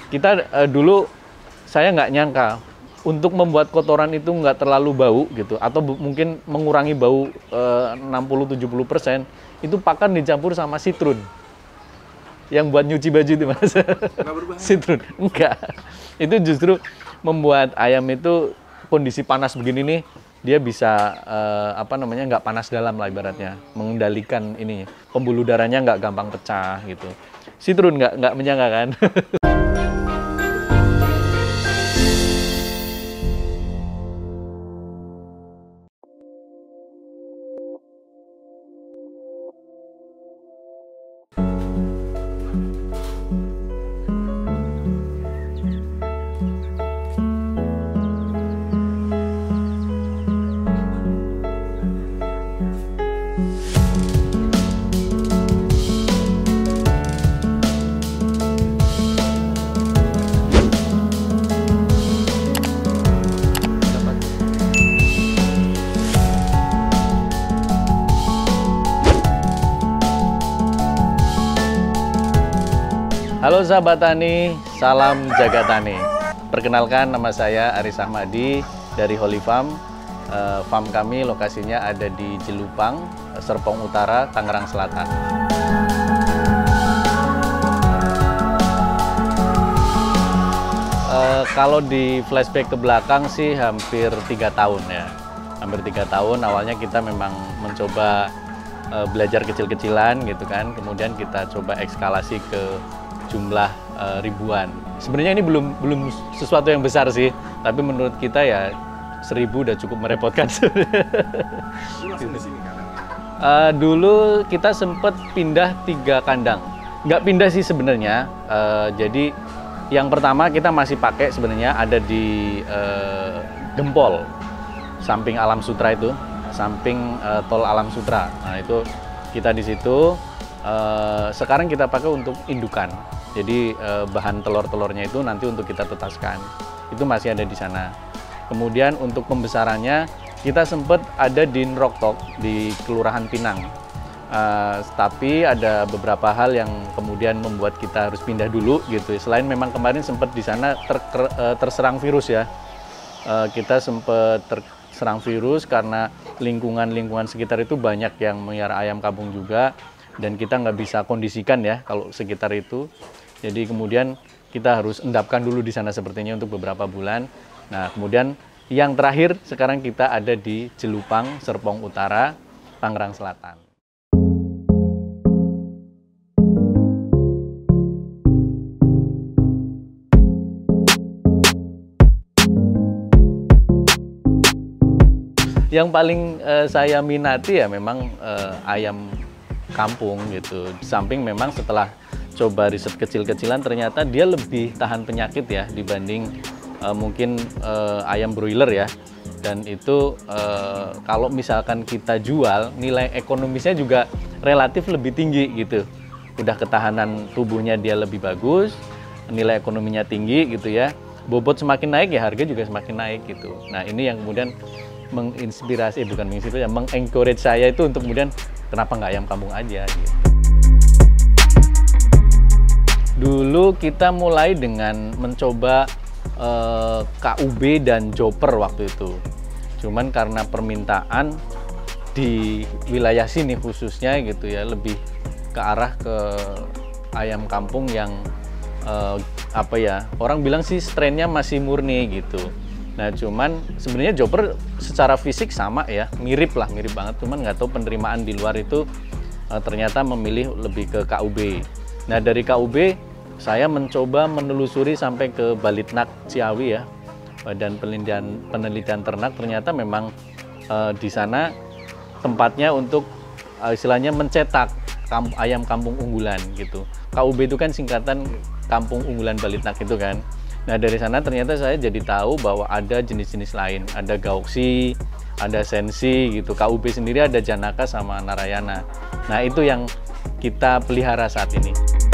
Kita dulu saya nggak nyangka untuk membuat kotoran itu nggak terlalu bau gitu, atau mungkin mengurangi bau 60-70%, itu pakan dicampur sama sitrun. Yang buat nyuci baju itu Mas. Nggak berbahaya? Sitrun, enggak. Itu justru membuat ayam itu kondisi panas begini nih, dia bisa nggak panas dalam lah ibaratnya, mengendalikan ini pembuluh darahnya nggak gampang pecah gitu. Sitrun nggak menyangka kan? Halo sahabat tani, salam jaga tani. Perkenalkan, nama saya Aris Ahmadi dari Holy Farm. Farm kami lokasinya ada di Jelupang, Serpong Utara, Tangerang Selatan. Kalau di flashback ke belakang sih hampir 3 tahun ya. Hampir 3 tahun, awalnya kita memang mencoba belajar kecil-kecilan gitu kan. Kemudian kita coba eskalasi ke jumlah ribuan. Sebenarnya ini belum sesuatu yang besar sih, tapi menurut kita ya 1000 udah cukup merepotkan. Dulu langsung di sini kandangnya? Dulu kita sempat pindah 3 kandang. Nggak pindah sih sebenarnya. Jadi yang pertama kita masih pakai sebenarnya ada di Gempol, samping Alam Sutra itu, samping tol Alam Sutra. Nah itu kita di situ. Sekarang kita pakai untuk indukan. Jadi bahan telur-telurnya itu nanti untuk kita tetaskan. Itu masih ada di sana. Kemudian untuk pembesarannya kita sempat ada di Nroktok di Kelurahan Pinang. Tapi ada beberapa hal yang kemudian membuat kita harus pindah dulu gitu. Selain memang kemarin sempat di sana terserang virus ya. Kita sempat terserang virus karena lingkungan sekitar itu banyak yang melihara ayam kampung juga. Dan kita nggak bisa kondisikan ya kalau sekitar itu. Jadi kemudian kita harus endapkan dulu di sana sepertinya untuk beberapa bulan. Nah kemudian yang terakhir sekarang kita ada di Jelupang, Serpong Utara, Tangerang Selatan. Yang paling saya minati ya memang ayam kampung gitu. Di samping memang setelah coba riset kecil-kecilan ternyata dia lebih tahan penyakit ya dibanding mungkin ayam broiler ya. Dan itu kalau misalkan kita jual, nilai ekonomisnya juga relatif lebih tinggi gitu. Udah ketahanan tubuhnya dia lebih bagus, nilai ekonominya tinggi gitu ya. Bobot semakin naik ya harga juga semakin naik gitu. Nah ini yang kemudian menginspirasi, bukan menginspirasi ya, mengencourage saya itu untuk kemudian kenapa nggak ayam kampung aja gitu. Dulu kita mulai dengan mencoba KUB dan Joper waktu itu. Cuman karena permintaan di wilayah sini khususnya gitu ya, lebih ke arah ke ayam kampung yang orang bilang sih strainnya masih murni gitu. Nah cuman sebenarnya Joper secara fisik sama ya, mirip banget, cuman nggak tahu penerimaan di luar itu ternyata memilih lebih ke KUB. Nah dari KUB saya mencoba menelusuri sampai ke Balitnak Ciawi ya, Badan Penelitian Ternak. Ternyata memang di sana tempatnya untuk istilahnya mencetak ayam kampung unggulan gitu. KUB itu kan singkatan Kampung Unggulan Balitnak itu kan. Nah dari sana ternyata saya jadi tahu bahwa ada jenis-jenis lain, ada Gauksi, ada Sensi gitu. KUB sendiri ada Janaka sama Narayana. Nah itu yang kita pelihara saat ini.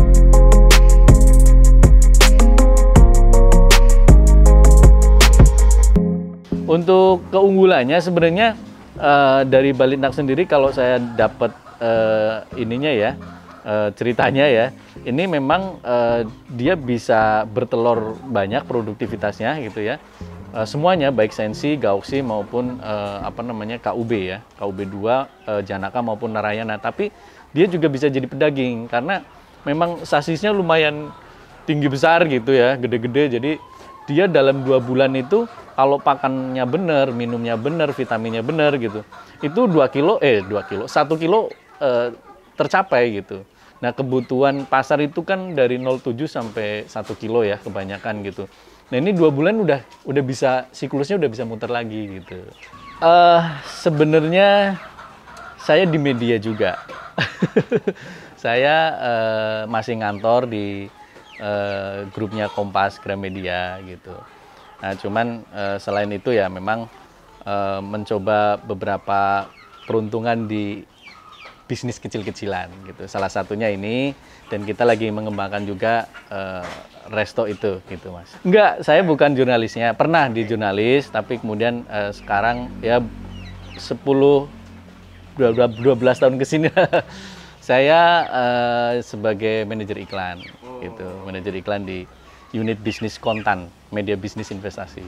Untuk keunggulannya sebenarnya dari Balitnak sendiri kalau saya dapat ininya ya, ceritanya ya, ini memang dia bisa bertelur banyak produktivitasnya gitu ya. Semuanya baik sensi, gauksi maupun KUB ya, KUB 2, Janaka maupun Narayana. Tapi dia juga bisa jadi pedaging karena memang sasisnya lumayan tinggi besar gitu ya, gede-gede. Jadi dia dalam 2 bulan itu kalau pakannya benar, minumnya benar, vitaminnya benar gitu, itu 1 kilo tercapai gitu. Nah kebutuhan pasar itu kan dari 0,7 sampai 1 kilo ya kebanyakan gitu. Nah ini 2 bulan udah bisa, siklusnya udah bisa muter lagi gitu. Sebenarnya saya di media juga. Saya masih ngantor di grupnya Kompas Gramedia gitu. Nah cuman selain itu ya memang mencoba beberapa peruntungan di bisnis kecil-kecilan gitu. Salah satunya ini, dan kita lagi mengembangkan juga resto itu gitu Mas. Enggak, saya bukan jurnalisnya. Pernah di jurnalis, tapi kemudian sekarang ya 12 tahun ke sini saya sebagai manajer iklan gitu. Manajer iklan di unit bisnis kontan, media bisnis investasi.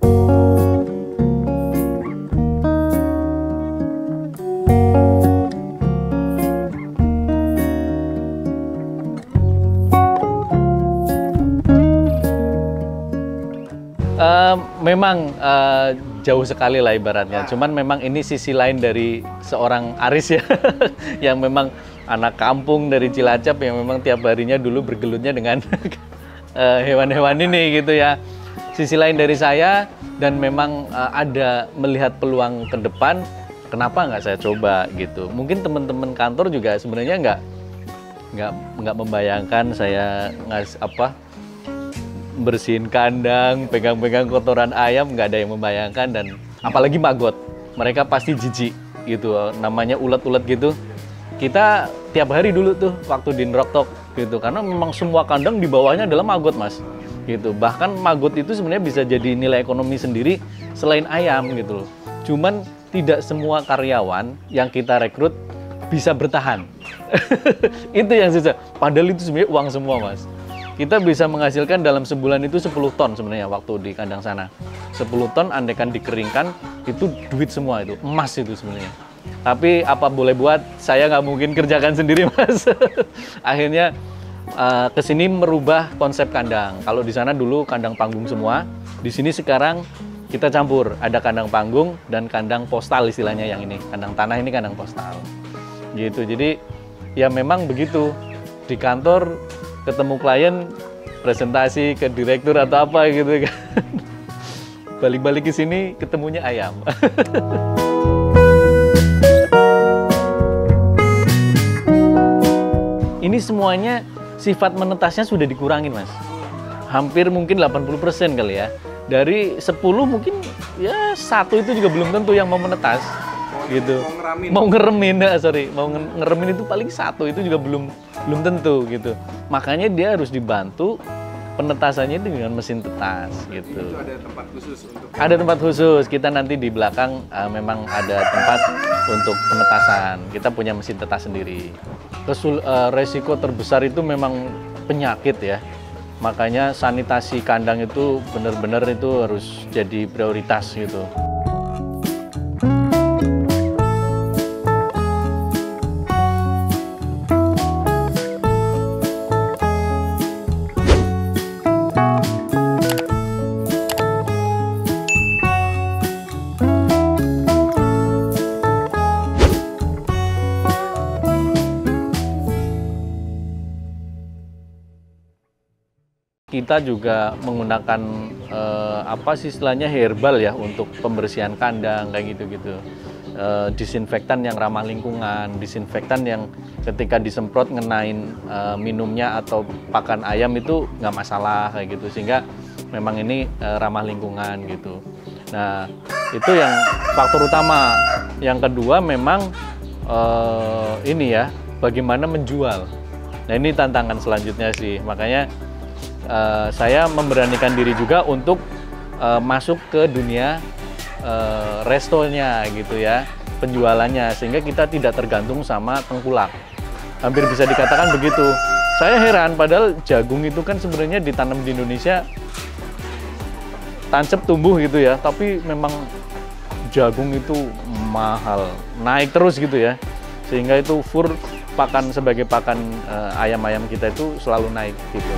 Memang jauh sekali lah ibaratnya. Cuman memang ini sisi lain dari seorang Aris ya, yang memang anak kampung dari Cilacap yang memang tiap harinya dulu bergelutnya dengan hewan-hewan ini gitu ya. Sisi lain dari saya, dan memang ada melihat peluang ke depan, kenapa nggak saya coba gitu. Mungkin teman-teman kantor juga sebenarnya nggak membayangkan saya bersihin kandang, pegang-pegang kotoran ayam, nggak ada yang membayangkan. Dan apalagi maggot, mereka pasti jijik gitu, namanya ulat-ulat gitu. Kita tiap hari dulu tuh waktu di Nroktok gitu, karena memang semua kandang di bawahnya adalah maggot Mas gitu. Bahkan maggot itu sebenarnya bisa jadi nilai ekonomi sendiri selain ayam gitu loh. Cuman tidak semua karyawan yang kita rekrut bisa bertahan. Itu yang susah, padahal itu sebenarnya uang semua Mas. Kita bisa menghasilkan dalam sebulan itu 10 ton sebenarnya waktu di kandang sana. 10 ton andekan dikeringkan, itu duit semua, itu emas itu sebenarnya. Tapi apa boleh buat, saya nggak mungkin kerjakan sendiri Mas. Akhirnya kesini merubah konsep kandang. Kalau di sana dulu kandang panggung semua, di sini sekarang kita campur. Ada kandang panggung dan kandang postal istilahnya yang ini. Kandang tanah ini kandang postal. Gitu, jadi ya memang begitu. Di kantor ketemu klien, presentasi ke direktur atau apa gitu kan. Balik-balik ke sini ketemunya ayam. Ini semuanya sifat menetasnya sudah dikurangin Mas. Hampir mungkin 80% kali ya. Dari 10 mungkin ya 1 itu juga belum tentu yang mau menetas. Gitu. Mau ngeremin itu paling 1 itu juga belum tentu gitu. Makanya dia harus dibantu penetasannya itu dengan mesin tetas gitu. Itu ada tempat khusus untuk... Ada tempat khusus. Kita nanti di belakang memang ada tempat untuk penetasan. Kita punya mesin tetas sendiri. Resiko terbesar itu memang penyakit ya. Makanya sanitasi kandang itu benar-benar itu harus jadi prioritas gitu. Kita juga menggunakan istilahnya herbal ya untuk pembersihan kandang kayak gitu-gitu. Disinfektan yang ramah lingkungan, disinfektan yang ketika disemprot ngenain minumnya atau pakan ayam itu nggak masalah kayak gitu, sehingga memang ini ramah lingkungan gitu. Nah itu yang faktor utama. Yang kedua memang ini ya, bagaimana menjual. Nah ini tantangan selanjutnya sih, makanya saya memberanikan diri juga untuk masuk ke dunia restonya gitu ya, penjualannya, sehingga kita tidak tergantung sama tengkulak Hampir bisa dikatakan begitu. Saya heran, padahal jagung itu kan sebenarnya ditanam di Indonesia tancap tumbuh gitu ya, tapi memang jagung itu mahal, naik terus gitu ya, sehingga itu fur pakan sebagai pakan ayam-ayam kita itu selalu naik gitu.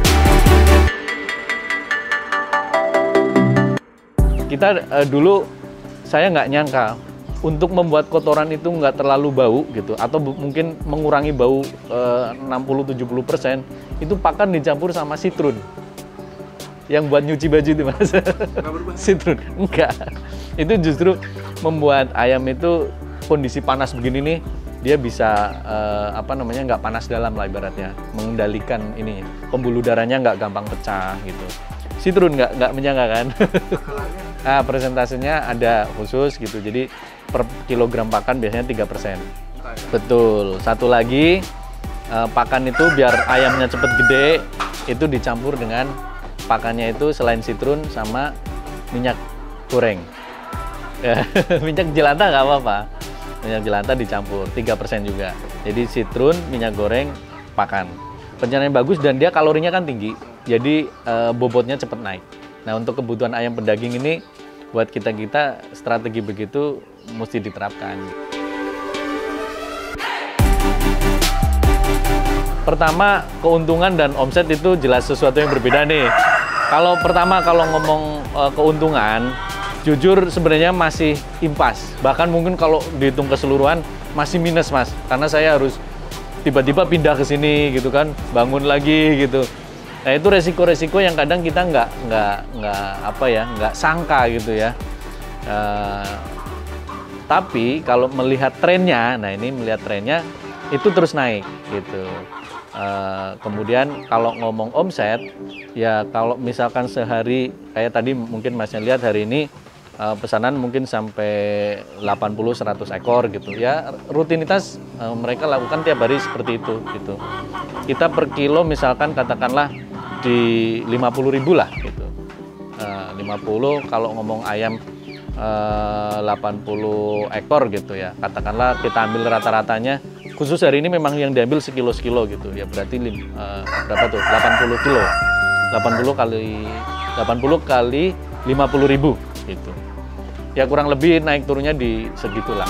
Kita dulu saya nggak nyangka untuk membuat kotoran itu nggak terlalu bau gitu, atau mungkin mengurangi bau 60-70%, itu pakan dicampur sama sitrun. Yang buat nyuci baju itu Mas. Sitrun. Enggak. Itu justru membuat ayam itu kondisi panas begini nih, dia bisa nggak panas dalam lah ibaratnya, mengendalikan ini pembuluh darahnya nggak gampang pecah gitu. Sitrun nggak menyangka kan? Nah, presentasenya ada khusus gitu, jadi per kilogram pakan biasanya 3%. Betul. Satu lagi, pakan itu biar ayamnya cepet gede, itu dicampur dengan pakannya itu selain sitrun sama minyak goreng. Minyak jelantah nggak apa-apa. Minyak jelantah dicampur, 3% juga. Jadi sitrun, minyak goreng, pakan. Pencernaan bagus dan dia kalorinya kan tinggi, jadi bobotnya cepet naik. Nah, untuk kebutuhan ayam pedaging ini, buat kita-kita strategi begitu mesti diterapkan. Pertama, keuntungan dan omset itu jelas sesuatu yang berbeda nih. Kalau ngomong keuntungan, jujur sebenarnya masih impas. Bahkan mungkin kalau dihitung keseluruhan masih minus Mas, karena saya harus tiba-tiba pindah ke sini gitu kan, bangun lagi gitu. Nah, itu resiko-resiko yang kadang kita nggak sangka gitu ya. Tapi kalau melihat trennya, itu terus naik gitu. Kemudian kalau ngomong omset, ya kalau misalkan sehari kayak tadi mungkin Masnya lihat hari ini pesanan mungkin sampai 80-100 ekor gitu ya, rutinitas mereka lakukan tiap hari seperti itu gitu. Kita per kilo misalkan katakanlah di 50.000 lah gitu. 50 kalau ngomong ayam 80 ekor gitu ya, katakanlah kita ambil rata-ratanya, khusus hari ini memang yang diambil sekilo-sekilo gitu ya, berarti berapa tuh, 80 kilo, 80 kali 50.000 gitu ya, kurang lebih naik turunnya di segitulah.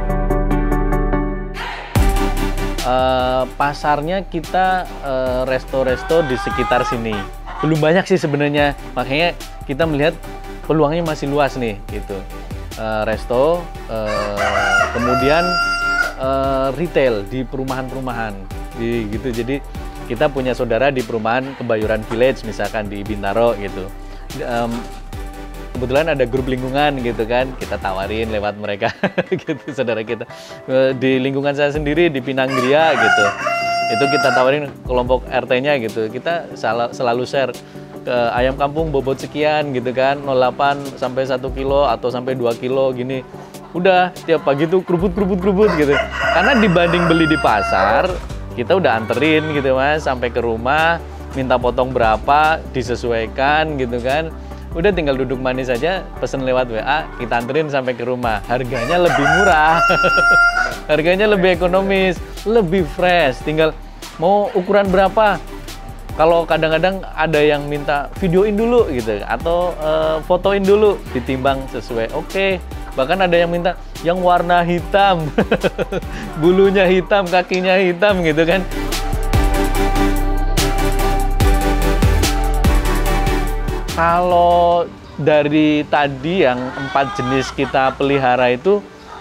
Pasarnya kita resto-resto di sekitar sini belum banyak sih sebenarnya, makanya kita melihat peluangnya masih luas nih gitu. Resto, kemudian retail di perumahan-perumahan gitu. Jadi kita punya saudara di perumahan Kebayoran Village misalkan di Bintaro gitu. Kebetulan ada grup lingkungan gitu kan, kita tawarin lewat mereka gitu, saudara kita. Di lingkungan saya sendiri di Pinanggria gitu, itu kita tawarin kelompok RT-nya gitu, kita selalu share ke ayam kampung bobot sekian gitu kan, 0,8 sampai 1 kilo atau sampai 2 kilo gini. Udah tiap pagi tuh kerubut gitu. Karena dibanding beli di pasar, kita udah anterin gitu Mas, sampai ke rumah, minta potong berapa, disesuaikan gitu kan. Udah tinggal duduk manis saja, pesen lewat WA, kita anterin sampai ke rumah. Harganya lebih murah, harganya lebih ekonomis, lebih fresh. Tinggal mau ukuran berapa. Kalau kadang-kadang ada yang minta videoin dulu gitu, atau fotoin dulu, ditimbang sesuai. Oke. Bahkan ada yang minta yang warna hitam, bulunya hitam, kakinya hitam gitu kan. Kalau dari tadi yang 4 jenis kita pelihara itu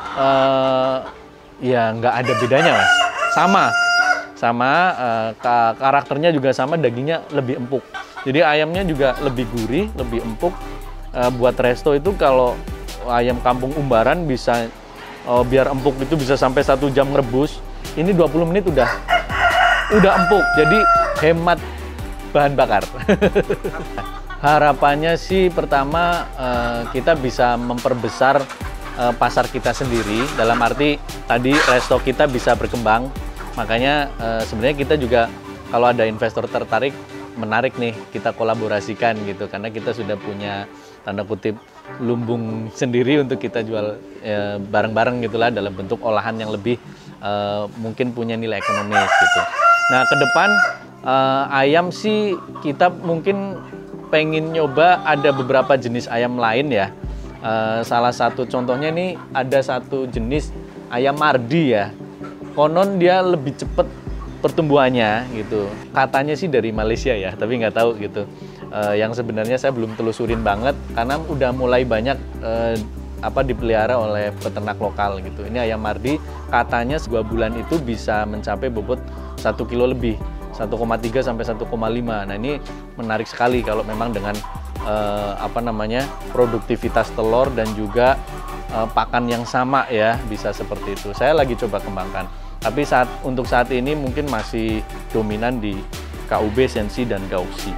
ya nggak ada bedanya Mas, sama karakternya juga sama, dagingnya lebih empuk, jadi ayamnya juga lebih gurih, lebih empuk. Buat resto itu kalau ayam kampung umbaran bisa biar empuk itu bisa sampai 1 jam ngerebus, ini 20 menit udah empuk, jadi hemat bahan bakar. Harapannya sih pertama kita bisa memperbesar pasar kita sendiri, dalam arti tadi resto kita bisa berkembang. Makanya sebenarnya kita juga kalau ada investor tertarik menarik nih kita kolaborasikan gitu, karena kita sudah punya tanda kutip lumbung sendiri untuk kita jual bareng-bareng gitulah, dalam bentuk olahan yang lebih mungkin punya nilai ekonomis gitu. Nah, ke depan ayam sih kita mungkin pengen nyoba ada beberapa jenis ayam lain ya. Salah satu contohnya nih, ada satu jenis ayam Mardi ya. Konon dia lebih cepat pertumbuhannya gitu. Katanya sih dari Malaysia ya, tapi nggak tahu gitu. Yang sebenarnya saya belum telusurin banget karena udah mulai banyak dipelihara oleh peternak lokal gitu. Ini ayam Mardi katanya 2 bulan itu bisa mencapai bobot 1 kilo lebih, 1,3 sampai 1,5. Nah, ini menarik sekali kalau memang dengan produktivitas telur dan juga pakan yang sama ya, bisa seperti itu. Saya lagi coba kembangkan. Tapi untuk saat ini mungkin masih dominan di KUB, Sensi, dan Gauksi.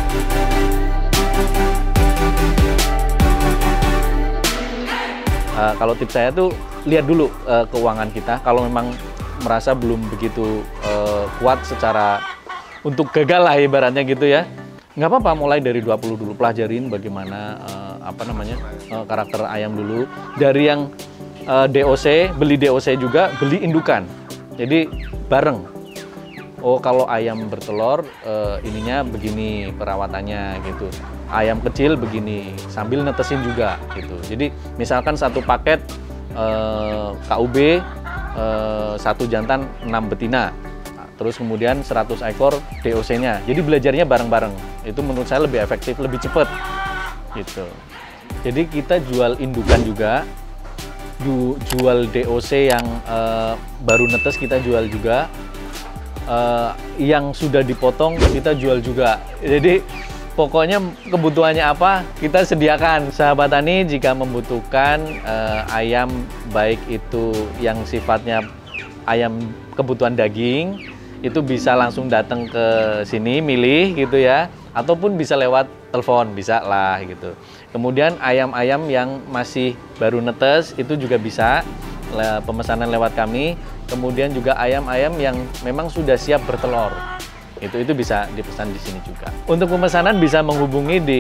Kalau tips saya tuh lihat dulu keuangan kita. Kalau memang merasa belum begitu kuat secara untuk gagal lah ibaratnya gitu ya, nggak apa-apa, mulai dari 20 dulu, pelajarin bagaimana karakter ayam dulu. Dari yang DOC, beli DOC juga, beli indukan. Jadi bareng. Oh, kalau ayam bertelur ininya begini perawatannya gitu. Ayam kecil begini, sambil netesin juga gitu. Jadi misalkan satu paket KUB 1 jantan 6 betina. Terus kemudian 100 ekor DOC-nya. Jadi belajarnya bareng-bareng. Itu menurut saya lebih efektif, lebih cepat gitu. Jadi kita jual indukan juga, jual DOC yang baru netes kita jual juga, yang sudah dipotong kita jual juga. Jadi pokoknya kebutuhannya apa kita sediakan. Sahabat tani jika membutuhkan ayam, baik itu yang sifatnya ayam kebutuhan daging, itu bisa langsung datang ke sini milih gitu ya, ataupun bisa lewat telepon, bisa lah gitu. Kemudian ayam-ayam yang masih baru netes itu juga bisa pemesanan lewat kami. Kemudian juga ayam-ayam yang memang sudah siap bertelur, itu bisa dipesan di sini juga. Untuk pemesanan bisa menghubungi di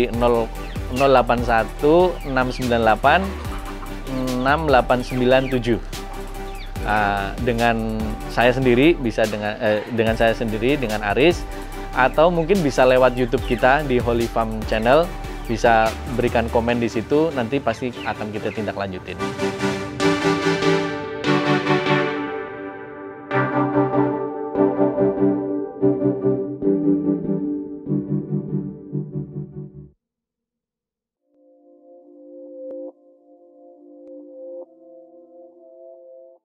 081 698 6897. Dengan saya sendiri, bisa dengan saya sendiri, dengan Aris, atau mungkin bisa lewat YouTube kita di Holy Farm Channel, bisa berikan komen di situ, nanti pasti akan kita tindak lanjutin.